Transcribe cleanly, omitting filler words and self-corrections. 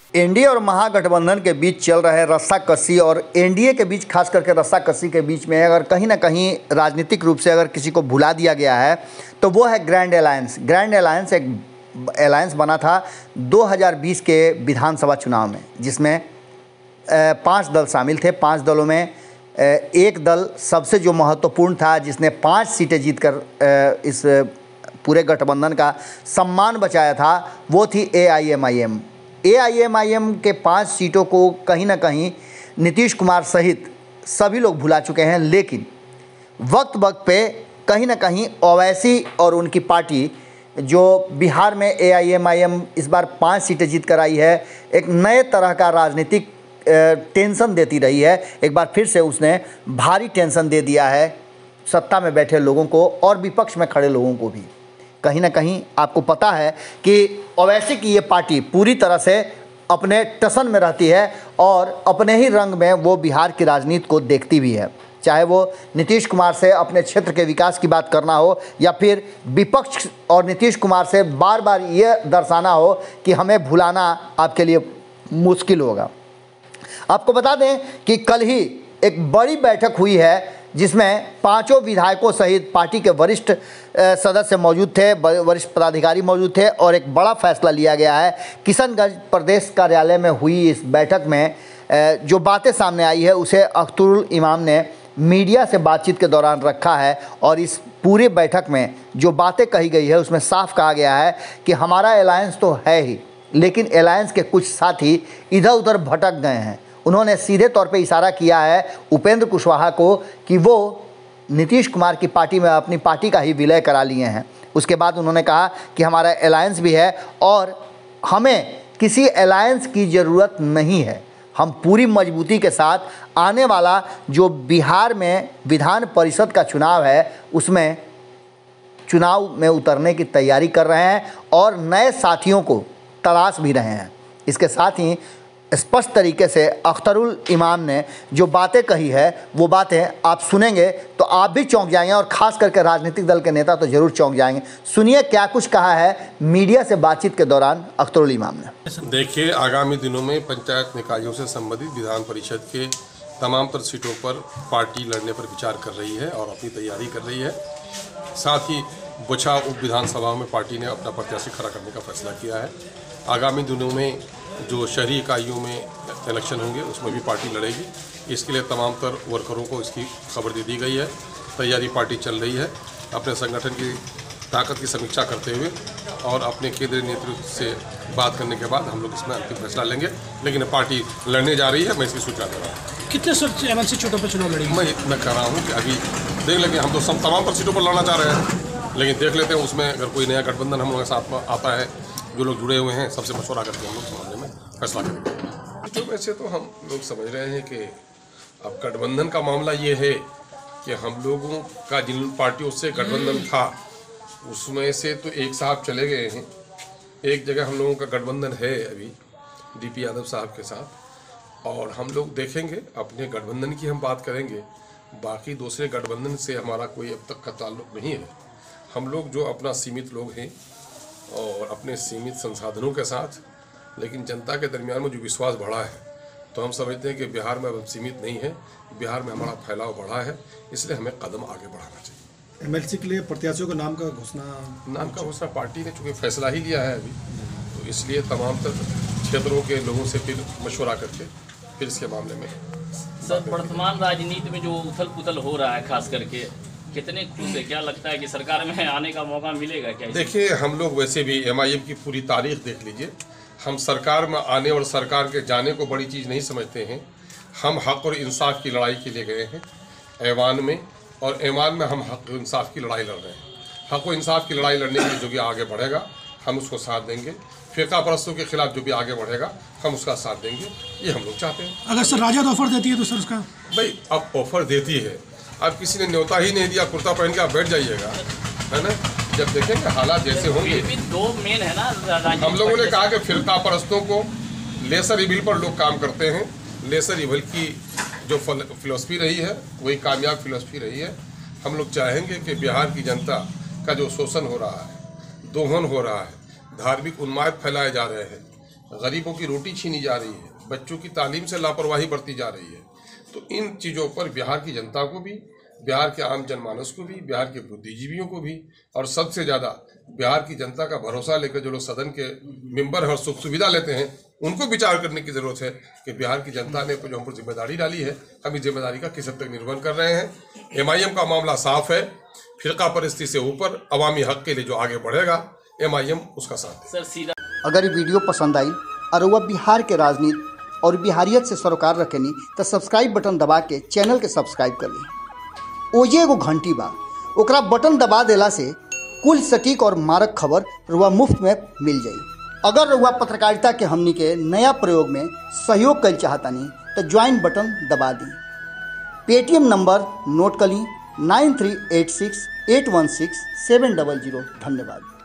NDA और महागठबंधन के बीच चल रहे रस्साकसी और एनडीए के बीच खास करके रस्साकसी के बीच में अगर कहीं ना कहीं राजनीतिक रूप से अगर किसी को भुला दिया गया है तो वो है ग्रैंड अलायंस। ग्रैंड अलायंस एक अलायंस बना था 2020 के विधानसभा चुनाव में, जिसमें 5 दल शामिल थे। 5 दलों में एक दल सबसे जो महत्वपूर्ण था, जिसने 5 सीटें जीतकर इस पूरे गठबंधन का सम्मान बचाया था, वो थी AIMIM। AIMIM के 5 सीटों को कहीं ना कहीं नीतीश कुमार सहित सभी लोग भुला चुके हैं, लेकिन वक्त वक्त पे कहीं ना कहीं ओवैसी और उनकी पार्टी जो बिहार में AIMIM इस बार 5 सीटें जीत कर आई है, एक नए तरह का राजनीतिक टेंशन देती रही है। एक बार फिर से उसने भारी टेंशन दे दिया है सत्ता में बैठे लोगों को और विपक्ष में खड़े लोगों को भी। कहीं ना कहीं आपको पता है कि ओवैसी की ये पार्टी पूरी तरह से अपने टसन में रहती है और अपने ही रंग में वो बिहार की राजनीति को देखती भी है, चाहे वो नीतीश कुमार से अपने क्षेत्र के विकास की बात करना हो या फिर विपक्ष और नीतीश कुमार से बार बार ये दर्शाना हो कि हमें भुलाना आपके लिए मुश्किल होगा। आपको बता दें कि कल ही एक बड़ी बैठक हुई है जिसमें 5 विधायकों सहित पार्टी के वरिष्ठ सदस्य मौजूद थे, वरिष्ठ पदाधिकारी मौजूद थे और एक बड़ा फैसला लिया गया है। किशनगंज प्रदेश कार्यालय में हुई इस बैठक में जो बातें सामने आई है उसे अख्तरुल इमाम ने मीडिया से बातचीत के दौरान रखा है और इस पूरी बैठक में जो बातें कही गई है उसमें साफ कहा गया है कि हमारा अलायंस तो है ही, लेकिन अलायंस के कुछ साथी इधर उधर भटक गए हैं। उन्होंने सीधे तौर पे इशारा किया है उपेंद्र कुशवाहा को कि वो नीतीश कुमार की पार्टी में अपनी पार्टी का ही विलय करा लिए हैं। उसके बाद उन्होंने कहा कि हमारा अलायंस भी है और हमें किसी अलायंस की ज़रूरत नहीं है। हम पूरी मजबूती के साथ आने वाला जो बिहार में विधान परिषद का चुनाव है उसमें चुनाव में उतरने की तैयारी कर रहे हैं और नए साथियों को तलाश भी रहे हैं। इसके साथ ही स्पष्ट तरीके से अख्तरुल इमाम ने जो बातें कही है वो बातें आप सुनेंगे तो आप भी चौंक जाएंगे और ख़ास करके राजनीतिक दल के नेता तो ज़रूर चौंक जाएंगे। सुनिए क्या कुछ कहा है मीडिया से बातचीत के दौरान अख्तरुल इमाम ने। देखिए, आगामी दिनों में पंचायत निकायों से संबंधित विधान परिषद के तमाम तर सीटों पर पार्टी लड़ने पर विचार कर रही है और अपनी तैयारी कर रही है। साथ ही बुछा उप विधानसभा में पार्टी ने अपना प्रत्याशी खड़ा करने का फैसला किया है। आगामी दिनों में जो शहरी इकाइयों में इलेक्शन होंगे उसमें भी पार्टी लड़ेगी। इसके लिए तमाम तर वर्करों को इसकी खबर दे दी गई है। तैयारी पार्टी चल रही है। अपने संगठन की ताकत की समीक्षा करते हुए और अपने केंद्रीय नेतृत्व से बात करने के बाद हम लोग इसमें अंतिम फैसला लेंगे, लेकिन पार्टी लड़ने जा रही है। मैं इसकी सूचना दे रहा हूँ। कितने एमएलसी सीटों पर चुनाव लड़ेगी? मैं कह रहा हूँ कि अभी देख लेंगे। हम तो सब तमाम पर सीटों पर लड़ना चाह रहे हैं, लेकिन देख लेते हैं उसमें अगर कोई नया गठबंधन हम लोगों के साथ आता है, जो लोग जुड़े हुए हैं सबसे मशवरा करके हम लोग इस मामले में फैसला करेंगे। तो वैसे तो हम लोग समझ रहे हैं कि अब गठबंधन का मामला ये है कि हम लोगों का जिन पार्टियों से गठबंधन था उसमें से तो एक साहब चले गए हैं। एक जगह हम लोगों का गठबंधन है अभी DP यादव साहब के साथ, और हम लोग देखेंगे। अपने गठबंधन की हम बात करेंगे, बाकी दूसरे गठबंधन से हमारा कोई अब तक का ताल्लुक नहीं है। हम लोग जो अपना सीमित लोग हैं और अपने सीमित संसाधनों के साथ, लेकिन जनता के दरमियान में जो विश्वास बढ़ा है, तो हम समझते हैं कि बिहार में अब सीमित नहीं है, बिहार में हमारा फैलाव बढ़ा है, इसलिए हमें कदम आगे बढ़ाना चाहिए। एमएलसी के लिए प्रत्याशियों का नाम का घोषणा पार्टी ने चूँकि फैसला ही लिया है अभी, तो इसलिए तमाम क्षेत्रों के लोगों से फिर मशवरा करके फिर इसके मामले में। सर, वर्तमान राजनीति में जो उथल पुथल हो रहा है खास करके, कितने खुश है? क्या लगता है कि सरकार में आने का मौका मिलेगा क्या? देखिए, हम लोग वैसे भी MIM की पूरी तारीख देख लीजिए। हम सरकार में आने और सरकार के जाने को बड़ी चीज़ नहीं समझते हैं। हम हक और इंसाफ की लड़ाई के लिए गए हैं ऐवान में, और ऐवान में हम हक और इंसाफ की लड़ाई लड़ रहे हैं। हक और इंसाफ की लड़ाई लड़ने के लिए जो भी आगे बढ़ेगा हम उसको साथ देंगे। फ़िरका परस्तों के खिलाफ जो भी आगे बढ़ेगा हम उसका साथ देंगे, ये हम लोग चाहते हैं। अगर सर राजद ऑफर देती है तो सर उसका भाई, अब ऑफर देती है, अब किसी ने न्योता ही नहीं दिया, कुर्ता पहन के आप बैठ जाइएगा, है ना। जब देखेंगे हालात जैसे होंगे। दो मेन है ना, हम लोगों ने कहा कि फिरका परस्तों को लेसर इविल पर लोग काम करते हैं। लेसर इविल की जो फिलॉसफी रही है वही कामयाब फिलॉसफी रही है। हम लोग चाहेंगे कि बिहार की जनता का जो शोषण हो रहा है, दोहन हो रहा है, धार्मिक उन्माद फैलाए जा रहे हैं, गरीबों की रोटी छीनी जा रही है, बच्चों की तालीम से लापरवाही बरती जा रही है। तो इन चीज़ों पर बिहार की जनता को भी, बिहार के आम जनमानस को भी, बिहार के बुद्धिजीवियों को भी और सबसे ज़्यादा बिहार की जनता का भरोसा लेकर जो लोग सदन के मेंबर हैं और सुख सुविधा लेते हैं, उनको विचार करने की ज़रूरत है कि बिहार की जनता ने जो हम पर जिम्मेदारी डाली है, हम इस जिम्मेदारी का किस हद तक निर्वहन कर रहे हैं। MIM का मामला साफ है, फिरका परिस्थिति से ऊपर अवामी हक के लिए जो आगे बढ़ेगा, MIM उसका साथ है। सर सीधा अगर ये वीडियो पसंद आई और वह बिहार के राजनीति और बिहारियत से सरोकार रखेनी तो सब्सक्राइब बटन दबा के चैनल के सब्सक्राइब कर ली। ओजे एगो घंटी बा, ओकरा बटन दबा देला से कुल सटीक और मारक खबर रुआ मुफ्त में मिल जाई। अगर रुआ पत्रकारिता के हमनी के नया प्रयोग में सहयोग कर चाहतानी तो ज्वाइन बटन दबा दी। पेटीएम नंबर नोट कर ली 9386816700। धन्यवाद।